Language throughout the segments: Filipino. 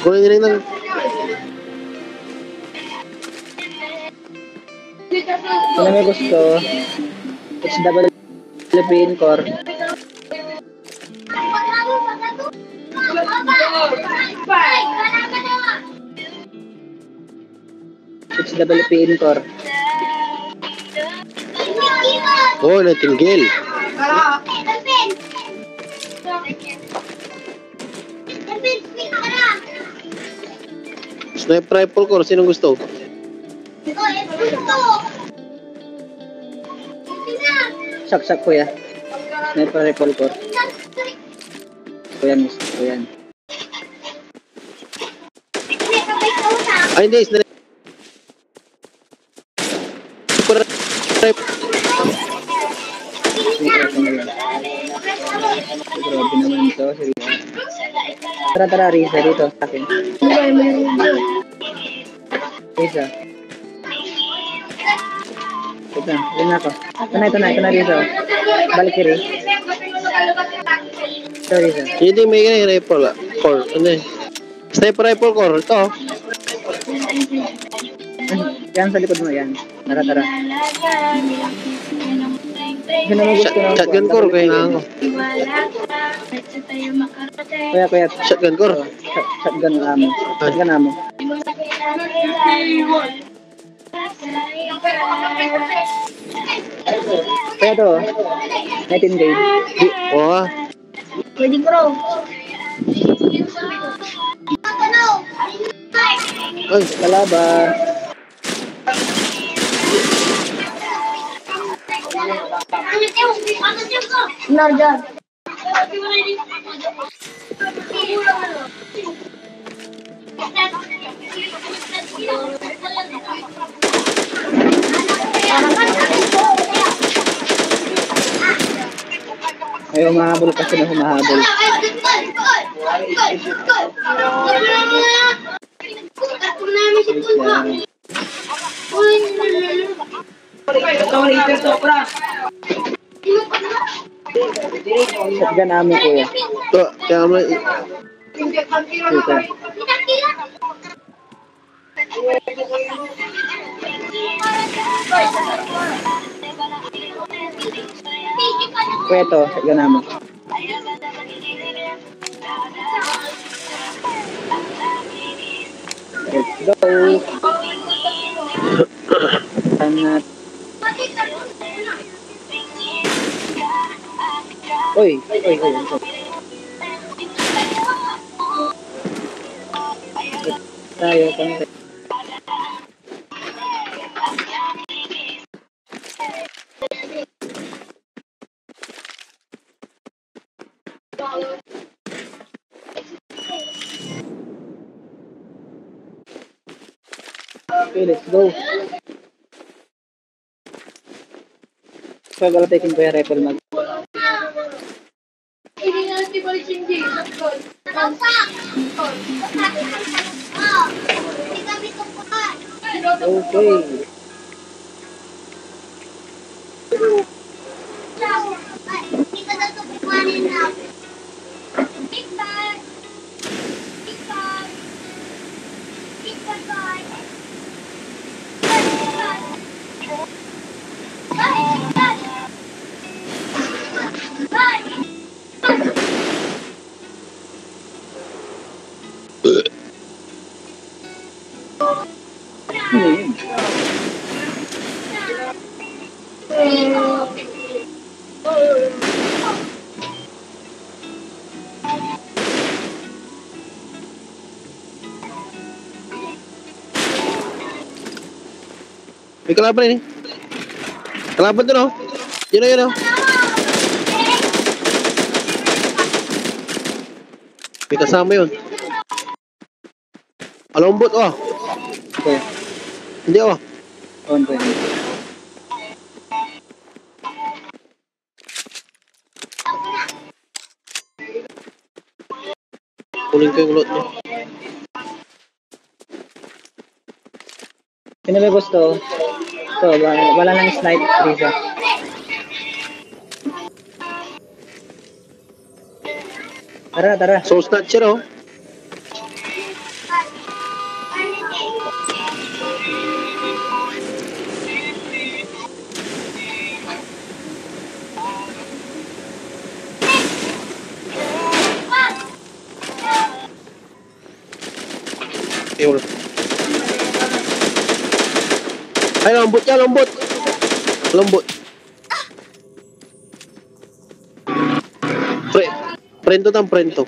Kunin nyo lang ng... Kung may gusto, HW Philippine Core. HW Philippine Core. Oh, Nightingale. Sniper rifle core, sinong gusto? Sak kuya. Sniper rifle core. Kuya, miss. Kuya. Ay, hindi. Sniper rifle. Grabe naman ito. Tara, Risa, dito sa akin. Risa. Ito, yun na ako. Ito na, Risa. Balik kiri. Ito, Risa. Hindi, may rifle core. Ano eh? Sniper rifle core, ito. Yan sa likod mo, yan. Tara. Shotgun core, kailangan ko. Kuya. Shotgun core. Shotgun amo. Kaya to, Nightingale. Oh. Pwede bro. Ay, Kalaban. Narjan. Ay, humahabol kasi na humahabol. Shotgun amo kuya. ito. Kaya mo Dito. Kuya to, shotgun amo. Let's go. Tangat. Oy. Tayo kami. Okay, let's go. Pagalatekin ko yung rifle mag. Okay. may kalaban rin eh. Kalaban doon oh. Yun oh. May kasama yun. Alombot oh. Okay. Hindi oh. On ko. Kunin ko yung loot niya. Sino may gusto? Ito, wala nang snipe, Risa. Tara. Soul Snatcher oh. Yun. Ay, lambot yan, lambot. Lambot. Prento tam, prento.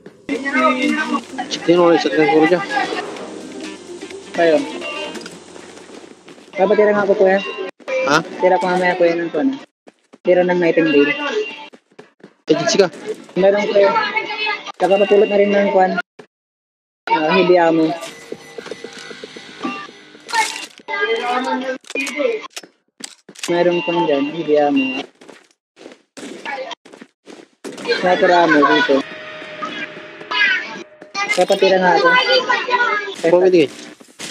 Sino ulit sa kaguro dyan? Kayo. Kapatira nga ako kuya. Ha? Tira ko mamaya kuya ng kuya. Tira ng Nightingale. Agency ka? Meron kuya. Kakapapulot na rin ng kuya. Hibiamo. Meron pang dyan. Hibiamo. Sniper ammo dito. Kapatira nga ako. Pumiti kayo.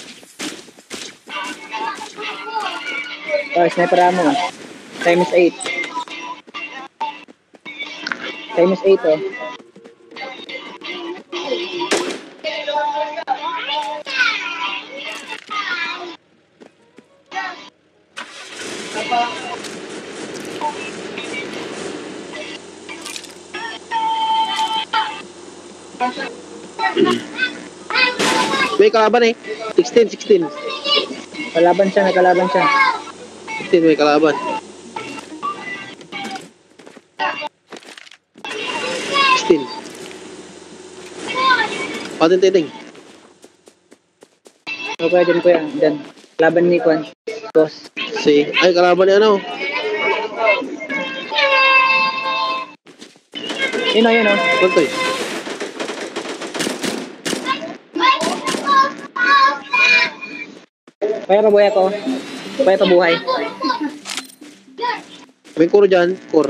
Oh, sniper ammo. Times 8. Times 8 oh. May kalaban eh. 16. Kalaban siya, nakalaban siya. 16 may kalaban. 16. Patin titing. Okay, dyan kuya. Dyan. Kalaban ni Kwan. Boss. Ay, kalaban ni ano? Yun o, yun o. Kuntoy. Kaya pa buhay ako. Kaya pa buhay. May core dyan. Core.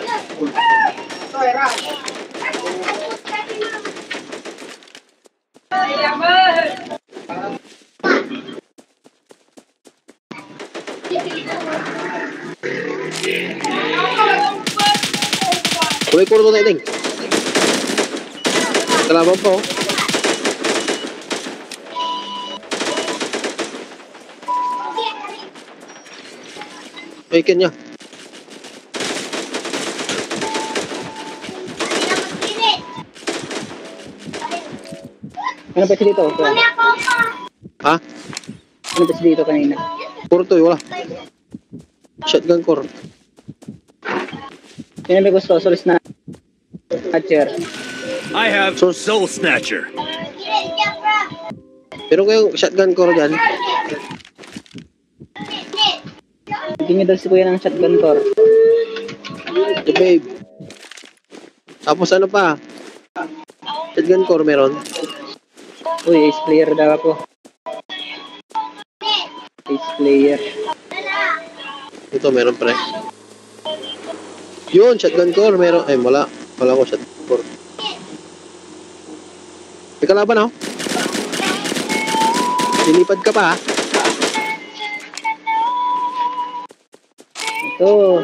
May core to titing. Kalaban pa oh. Ay, kanya. Ano pa siya dito? Kuya? Ha? Ano pa siya dito kanina? Core to wala. Shotgun core. Yun ang may gusto. Source na. Hatcher. I have So- Soul Snatcher. Pero kayong shotgun core dyan. Bigyan niyo daw si kuya ng shotgun core. The babe. Tapos ano pa? Shotgun core meron. Uy, ace player daw ako. Ace player. Ito meron pre. Yun, shotgun core meron. Ay, wala. Wala ko shotgun core. May kalaban oh. Lilipad ka pa ha. Ito.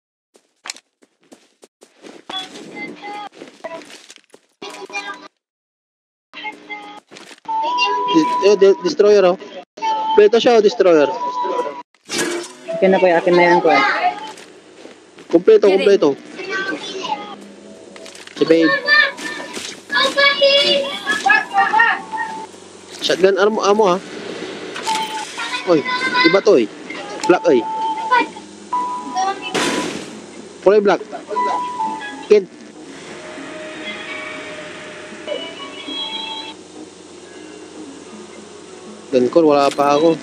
Destroyer oh. Pleto siya oh, destroyer. Akin na kuya. Akin na yan kuya. Kompleto. Si babe. Shotgun ammo ha. Oy, iba to eh. Black ay. Kulay black. Kid. Gun core, wala pa ako.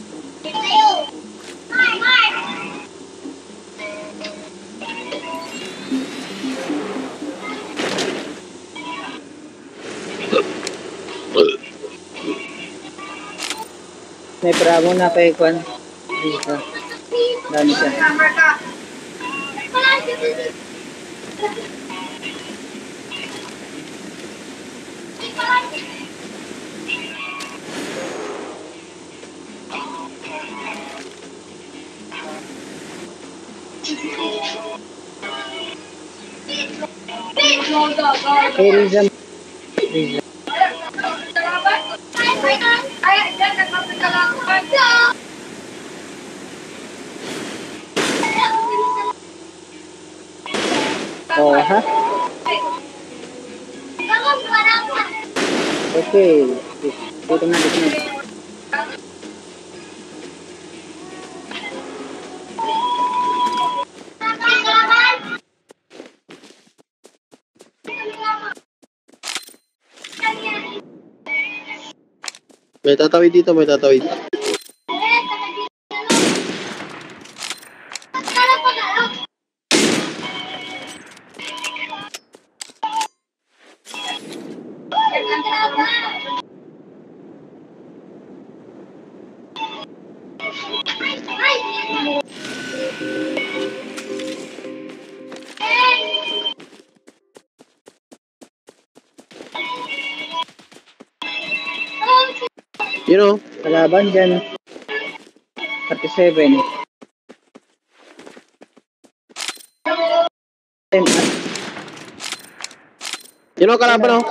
May bravo na kay Kwan. Dito. Dami siya. Hey, Rizam. Rizam. Oh, ha? Okay. Dito na, dito na. May tatawid dito, may tatawid. You know, Kalaban dyan. 37. 10. you know, kalaban oh.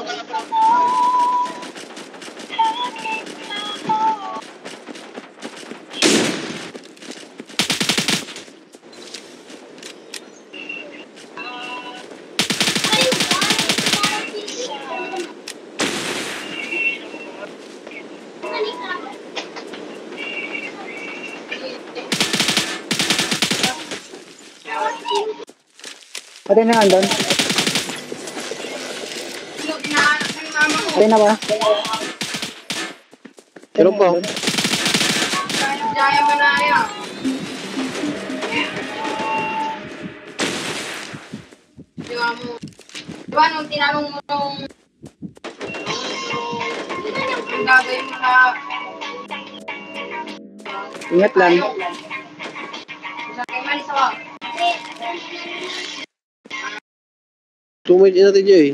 Pati na nga doon. Pati na ba? Meron pa oh. Diba nung tinanong mo nung ang gagawin mo sa Ingat lang. kay Malis ako. Tumawid natin dyan eh.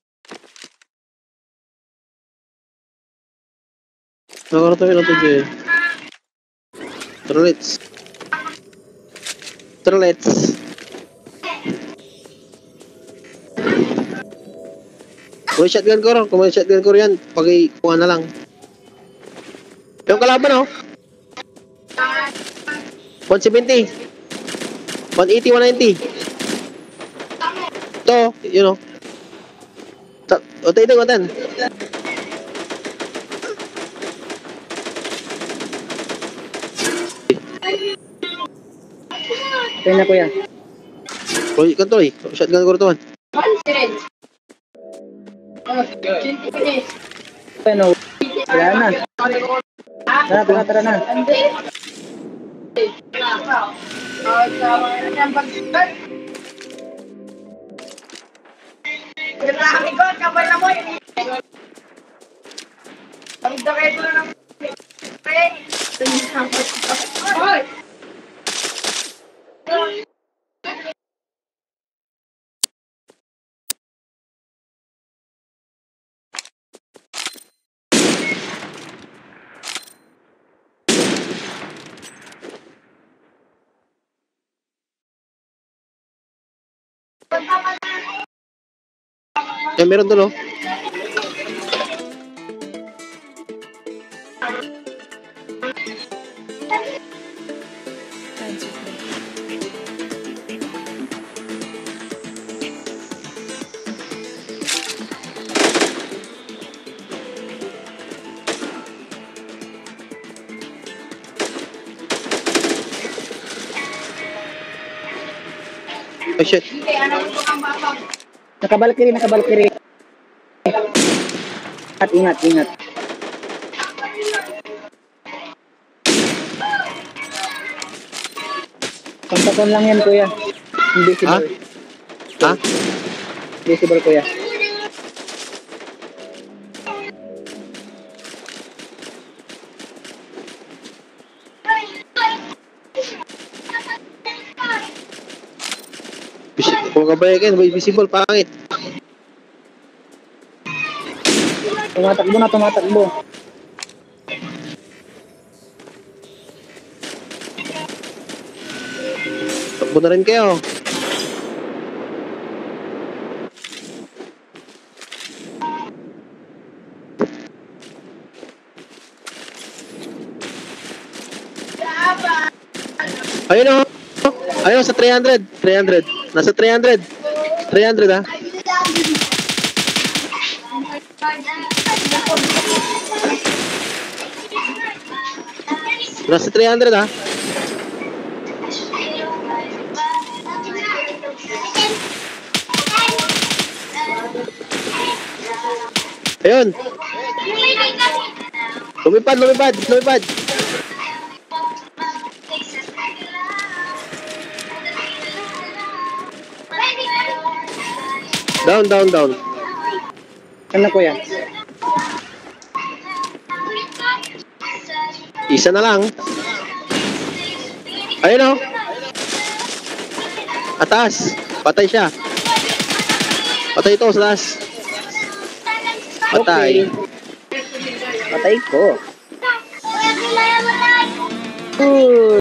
Nakakaratawi natin dyan eh. Tara, let's. Tara, let's. Kung may shotgun ko rin, kung may shotgun ko rin yan, pag-ikuha na lang. Yung kalaban oh. 170. 180, 190. Ito, you know. O, tayo din, watan. Pati na kuya. Uy, kanto eh. Shotgun ko rin ito man. Ano? Wala na. Tara na. Yan, meron doon oh. Ay, shit. Nakabalkiri. At ingat. Kontakon lang yan kuya. Invisible. Ha? Invisible kuya. Kung kabayagan, may visible, pangit. Tumatakbo. Takbo na rin kayo. Ayun oh. Ayun sa 300. Nasa 300 ha. Nasa 300 ha. Ayun. Lumipad, lumipad, lumipad. Down, down, down. Ano kuya? Isa na lang. Ayun o. Atas. Patay siya. Patay ito sa taas. Patay. Patay ko.